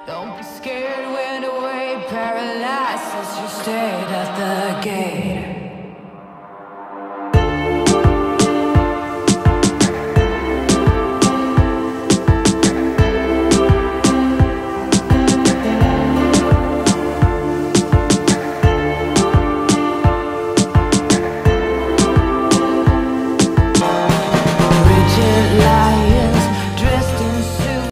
Don't be scared when the way paralyzes you stayed at the gate.